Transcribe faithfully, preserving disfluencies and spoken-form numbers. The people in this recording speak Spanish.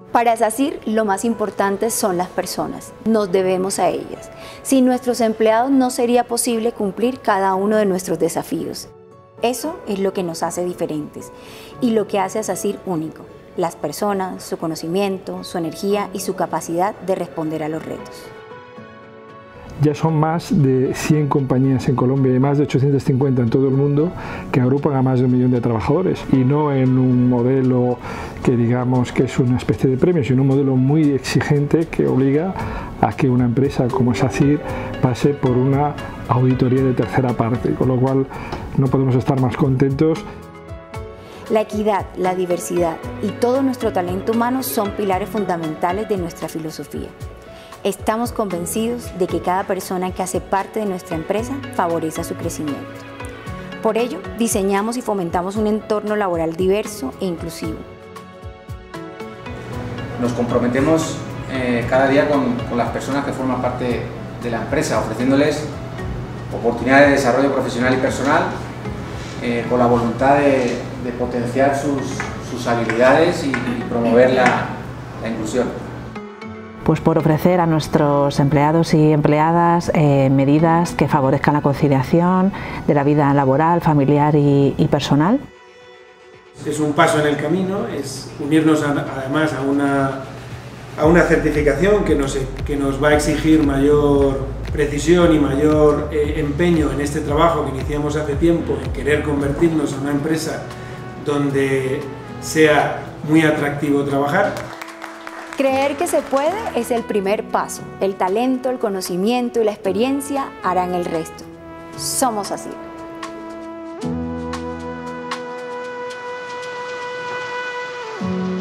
Para SACIR, lo más importante son las personas, nos debemos a ellas. Sin nuestros empleados no sería posible cumplir cada uno de nuestros desafíos. Eso es lo que nos hace diferentes y lo que hace a SACIR único, las personas, su conocimiento, su energía y su capacidad de responder a los retos. Ya son más de cien compañías en Colombia y más de ochocientas cincuenta en todo el mundo que agrupan a más de un millón de trabajadores, y no en un modelo que digamos que es una especie de premio, sino un modelo muy exigente que obliga a que una empresa como SACIR pase por una auditoría de tercera parte, con lo cual no podemos estar más contentos. La equidad, la diversidad y todo nuestro talento humano son pilares fundamentales de nuestra filosofía. Estamos convencidos de que cada persona que hace parte de nuestra empresa favorece su crecimiento. Por ello, diseñamos y fomentamos un entorno laboral diverso e inclusivo. Nos comprometemos eh, cada día con, con las personas que forman parte de la empresa, ofreciéndoles oportunidades de desarrollo profesional y personal, eh, con la voluntad de, de potenciar sus, sus habilidades y, y promover la, la inclusión. Pues por ofrecer a nuestros empleados y empleadas eh, medidas que favorezcan la conciliación de la vida laboral, familiar y, y personal. Es un paso en el camino, es unirnos a, además a una, a una certificación que nos, que nos va a exigir mayor precisión y mayor eh, empeño en este trabajo que iniciamos hace tiempo, en querer convertirnos en una empresa donde sea muy atractivo trabajar. Creer que se puede es el primer paso. El talento, el conocimiento y la experiencia harán el resto. Somos SACIR. Thank you.